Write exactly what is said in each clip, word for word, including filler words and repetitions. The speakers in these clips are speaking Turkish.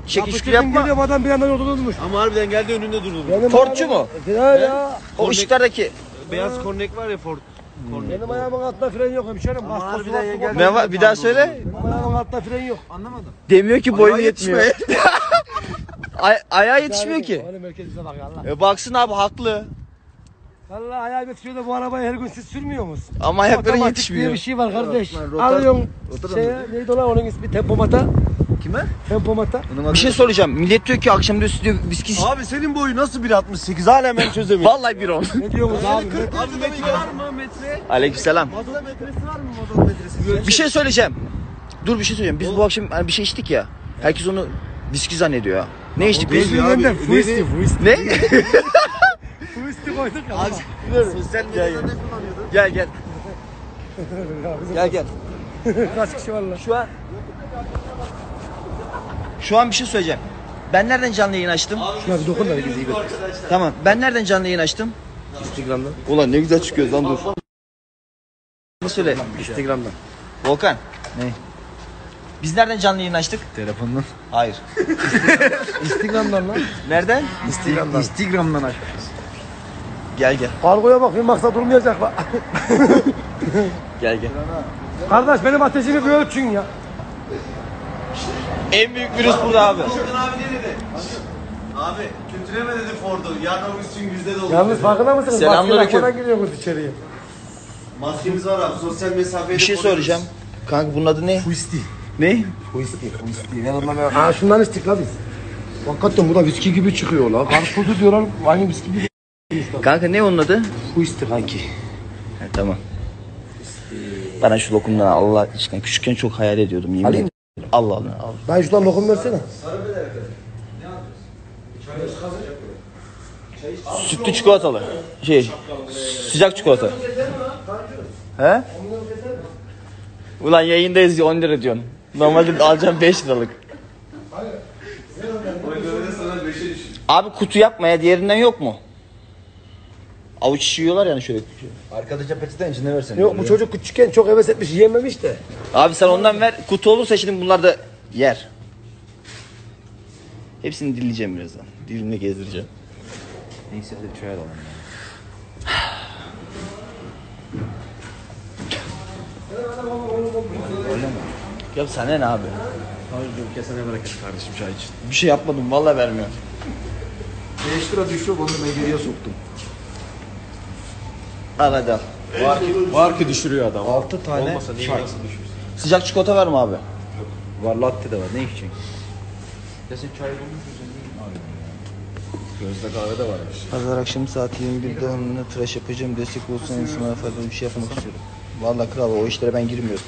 çekişli yapma. Geliyorum adam bir yandan orada durmuş. Ama harbiden geldi önünde durdu. Fordçu mu? Ya ya. O ışıklardaki. Beyaz kornek var ya Ford. Kornek. Benim ayağımın altında fren yok hemşerim. Baskısı var. Ne var? Bir daha söyle. Benim ayağımın altında fren yok. Anlamadım. Demiyor ki boyu yetmiyor. Ay ayağa yetişmiyor ki. Oğlum merkezine bak ya Allah. E baksın abi haklı. Vallahi ayağım yetişiyor da bu arabayı her gün siz sürmüyor musun? Ama ayakların Otomatik yetişmiyor. diye bir şey var kardeş. Rotar- Alıyorsun rotar- şeye neydi o lan onun ismi tempomata. Kime? Tempomata. Bir şey soracağım. Millet diyor ki akşam diyor stüdyo viski. Abi senin boyu nasıl bir altmış sekiz hala ben çözemiyorum. Vallahi bir on. Ne diyorsunuz abi? Abi metre var mı metre? Aleykümselam. Mazda metresi var mı mazda metresi? Bir şey söyleyeceğim. Dur bir şey söyleyeceğim. Biz bu akşam hani bir şey içtik ya. Herkes onu viski zannediyor ha. Ne içtik biz? değil abi. Gözünden fuisti fuisti. Ne? Fuisti koyduk ya. Abi sosyal medyada ne kullanıyordun? Gel gel. Gel gel. Kaç kişi var lan? Şu an Şu an bir şey söyleyeceğim. Ben nereden canlı yayın açtım? Şuna bir dokun da bir iyi bir. Tamam. Ben nereden canlı yayın açtım? Instagram'dan. Ulan ne güzel çıkıyoruz lan dur. Ne söyle? Instagram'dan. Volkan. Ne? Biz nereden canlı yayın açtık? Telefondan. Hayır. Instagram'dan lan. Nereden? Instagram'dan. Instagram'dan açmışız. Gel gel. Kargoya bak bir maksat durmayacak bak. Gel gel. Kardeş benim ateşimi bir ölçün ya. En büyük virüs burada abi. Volkan abi ne dedi? Abi kötüleme dedi Ford'u. Yarın üstün yüzde dolu. Yalnız farkında mısınız? Selamünaleyküm. Maskeden giriyoruz içeriye. Maskemiz var abi. Sosyal mesafeyi Bir şey soracağım. Kanka bunun adı ne? Fuisti. Ne? Fuisti. Fuisti. Ne lan ben? Ha şundan içtik la biz. Hakikaten bu da viski gibi çıkıyor la. Karpuzu diyorlar aynı viski gibi. Kanka ne onun adı? Fuisti kanki. Ha, tamam. Bana şu lokumdan Allah aşkına küçükken çok hayal ediyordum yemin Alayım. ederim. Allah Allah. Al. Ben şuradan lokum versene. Sütlü çikolatalı. Şey, sıcak çikolata. He? Ulan yayındayız on lira diyorsun. Normalde alacağım beş liralık. Abi kutu yapma ya, diğerinden yok mu? Avuç içi yiyorlar yani şöyle. Arkadaşa peçeten içinde versene. Yok bu çocuk küçükken çok heves etmiş yiyememiş de. Abi sen ondan ver. Kutu olursa şimdi bunlar da yer. Hepsini dileyeceğim birazdan. Dilimle gezdireceğim. Neyse hadi çay alalım. Ya sana ne abi? Hayır dur kesene bırakın kardeşim çay için. Bir şey yapmadım vallahi vermiyor. beş lira düşüyor onu ben geriye soktum. Al hadi al. Var ki, var ki düşürüyor adam. altı tane Olmasa niye çay. nasıl düşürsün? Sıcak çikolata var mı abi? Var latte de var ne içeceksin? Ya sen çay bulmuşsun sen değil mi abi? Gözde kahve de varmış. Pazar akşamı saat yirmi birde hanımına tıraş yapacağım. Destek olsun insanlara faydalı bir şey yapmak istiyorum. Vallahi kral o işlere ben girmiyorum.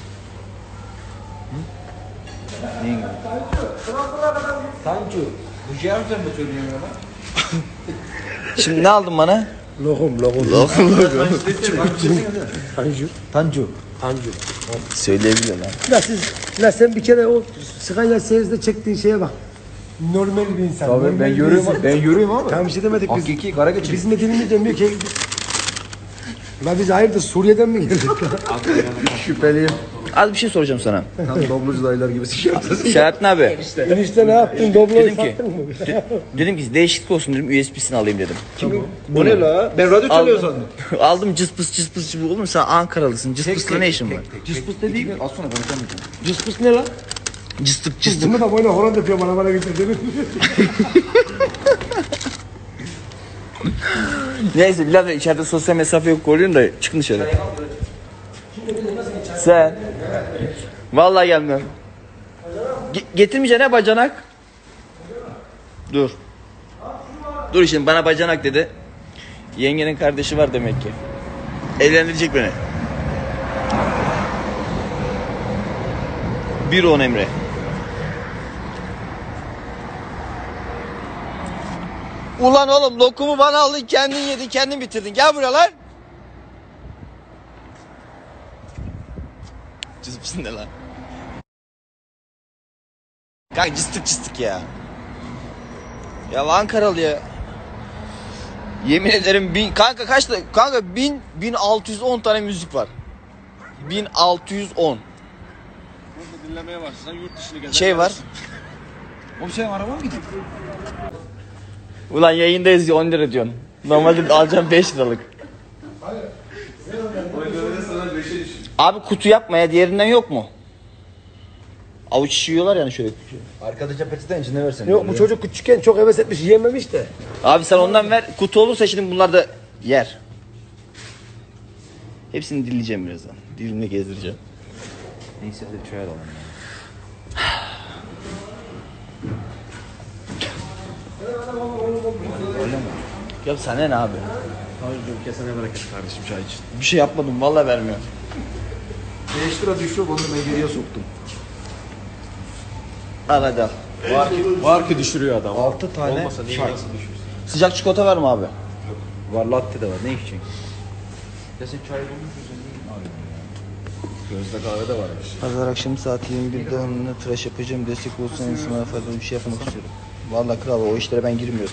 Neyin gibi? Tancu, bu ciğer sen mi söylüyorsun ya? Şimdi ne aldın bana? Lokum lokum. Lokum lokum. Tanju. Tancu. Tanju. Söyleyebiliyor lan. La siz, la sen bir kere o Skyline Seyir'de çektiğin şeye bak. Normal bir insan. Tabii normal ben bir görüyorum, insan. ben görüyorum abi. Tamam bir şey demedik biz. Hakiki kara geçik. Bizim de dilimiz dönmüyor ki. La biz hayırdır Suriye'den mi geldik? Şüpheliyim. Az bir şey soracağım sana. Tam doblocu dayılar gibi sıkıyorsun. Selahattin abi. Enişte ne yaptın? Dobloyu Dedim ki, sattın mı? de- dedim ki değişiklik olsun dedim U S B'sini alayım dedim. Bu ne la? Ben radyo çalıyor sandım. Aldım, aldım cıspıs cıspıs cıspıs. Oğlum sen Ankaralısın. Cıspısla ne işin var? Cıspıs dediğim. Az sonra konuşamayacağım. Cıspıs ne la? Cıstık cıstık. Bunu da böyle Hollanda yapıyor bana bana getirdi. Neyse birader içeride sosyal mesafe yok koruyorsun da çıkın dışarı. Sen. Vallahi gelmem. Ge- getirmeyeceksin ha bacanak. Dur. Dur şimdi bana bacanak dedi. Yengenin kardeşi var demek ki. Evlendirecek beni. Bir on Emre. Ulan oğlum lokumu bana aldın kendin yedin kendin bitirdin. Gel buraya lan. Cızpısın ne lan? Kanka cıstık cıstık ya. Ya Ankaralı ya. Yemin ederim bin, kanka kaç kanka bin, bin altı yüz on tane müzik var. bin altı yüz on. Burada dinlemeye başlasan yurt dışını gezer. Şey var. Oğlum senin araba mı gidiyor? Ulan yayındayız ya on lira diyorsun. Normalde alacağım beş liralık. Abi kutu yapma ya, diğerinden yok mu? Avuç içi yiyorlar yani şöyle. Arkadaşa peçeten içinde versene. Yok bu çocuk küçükken çok heves etmiş yiyememiş de. Abi sen ondan ver, kutu olursa şimdi bunlar da yer. Hepsini dileyeceğim birazdan. Dilimle gezdireceğim. Neyse hadi çay alalım ya. Öyle mi? Ya sana ne abi? Hayır kesene bereket kardeşim çay için. Bir şey yapmadım vallahi vermiyor. beş lira düşüyor onu ben geriye soktum. Al hadi al. Var ki, var ki düşürüyor adam. Altı tane Olmasa neyi çay. nasıl düşürsün? Sıcak çikolata var mı abi? Var latte de var ne içeceksin? Ya sen çay bulmuş musun? Neyi arıyorsun ya? Gözde kahve de varmış. Pazar akşam saat yirmi birde onunla tıraş yapacağım. Destek olsun insanlara faydalı bir şey yapmak istiyorum. Vallahi kral o işlere ben girmiyorum.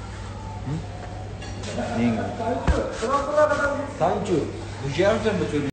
Neyin? Sanki. Bu ciğer mi sen